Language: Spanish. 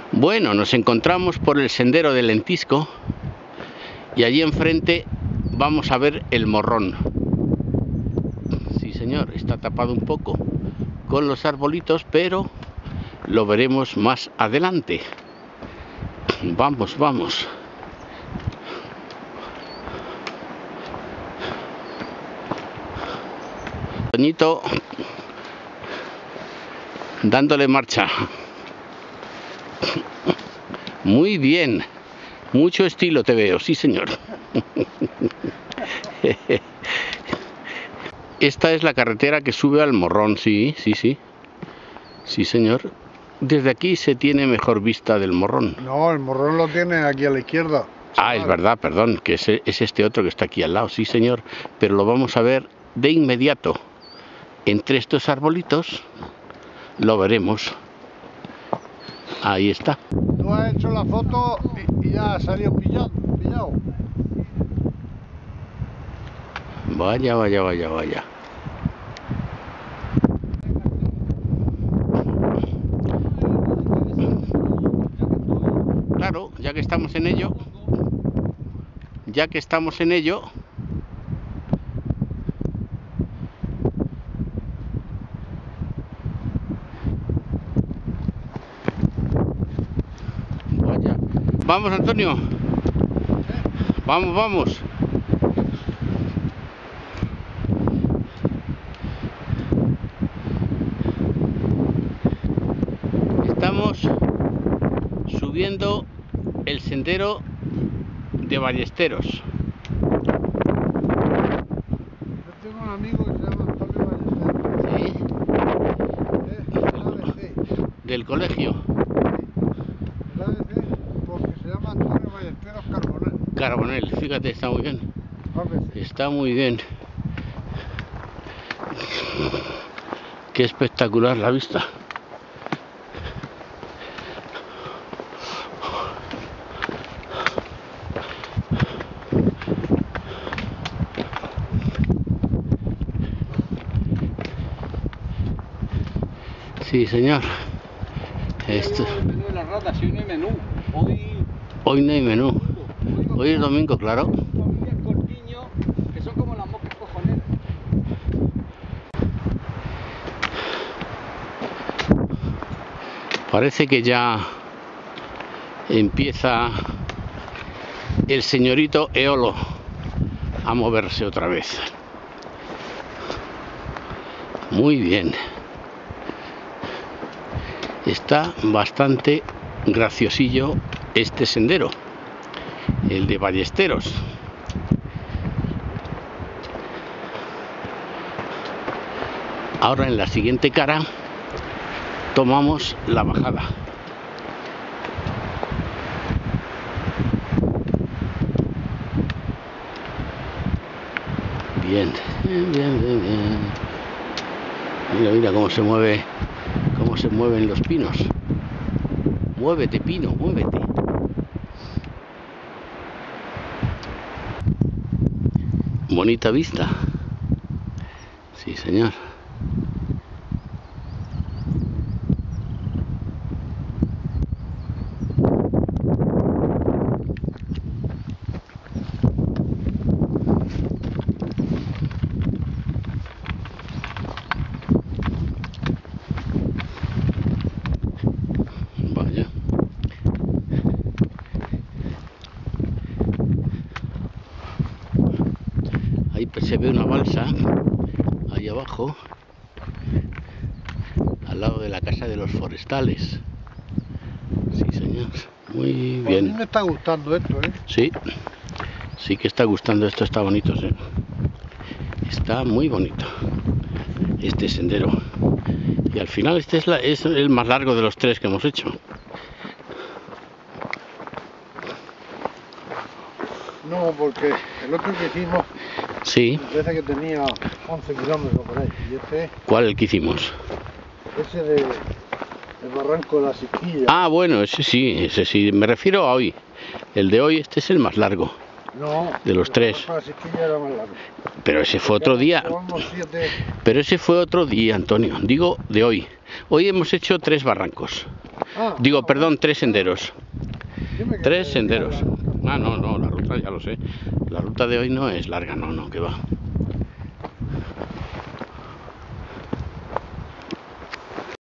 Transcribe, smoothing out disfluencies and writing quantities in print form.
Bueno, nos encontramos por el sendero del Lentisco y allí enfrente vamos a ver el morrón. Sí, señor, está tapado un poco con los arbolitos, pero lo veremos más adelante. Vamos, vamos. Toñito dándole marcha. Muy bien, mucho estilo te veo, sí señor. Esta es la carretera que sube al morrón, sí señor. Desde aquí se tiene mejor vista del morrón. No, el morrón lo tiene aquí a la izquierda. Ah, es verdad, perdón, que es este otro que está aquí al lado, sí señor. Pero lo vamos a ver de inmediato. Entre estos arbolitos lo veremos. Ahí está. Tú has hecho la foto y ya ha salido pillado. Vaya, vaya, vaya, vaya. Claro, ya que estamos en ello. Vaya. Vamos, Antonio. Vamos, vamos. Estamos subiendo el sendero de Ballesteros. Yo tengo un amigo que se llama Antonio Ballesteros. ¿Sí? Del colegio. El ABC, porque se llama Antonio Ballesteros Carbonell. Carbonell, fíjate, está muy bien. Está muy bien. Qué espectacular la vista. Sí, señor. Esto. Hoy no hay menú. Hoy es domingo, claro. Que son como las moscas cojoneras. Parece que ya empieza el señorito Eolo a moverse otra vez. Muy bien. Está bastante graciosillo este sendero, el de Ballesteros. Ahora en la siguiente cara tomamos la bajada. Bien. Mira cómo se mueven los pinos. Muévete, pino, muévete. Bonita vista. Sí, señor. Ahí se ve una balsa, ahí abajo, al lado de la casa de los forestales. Sí, señor, muy bien. A mí me está gustando esto, ¿eh? Sí, sí que está gustando esto, está bonito, sí. Está muy bonito este sendero. Y al final este es el más largo de los tres que hemos hecho. No, porque el otro que hicimos, sí, parece que tenía 11 kilómetros por ahí. ¿Y este? ¿Cuál el que hicimos? Ese del Barranco de la Siquilla. Ah, bueno, ese sí, me refiero a hoy. El de hoy, este es el más largo. No. De los tres. La Siquilla era más larga. Pero ese fue otro día. Llevamos 7. Pero ese fue otro día, Antonio. Digo, de hoy. Hoy hemos hecho 3 barrancos. Digo, perdón, 3 senderos. 3 senderos. Ah, no, la ruta ya lo sé. La ruta de hoy no es larga, no, que va.